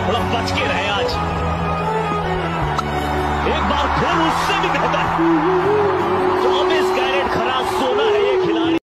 थोड़ा बच के रहे आज। एक बार फिर उससे भी बेहतर।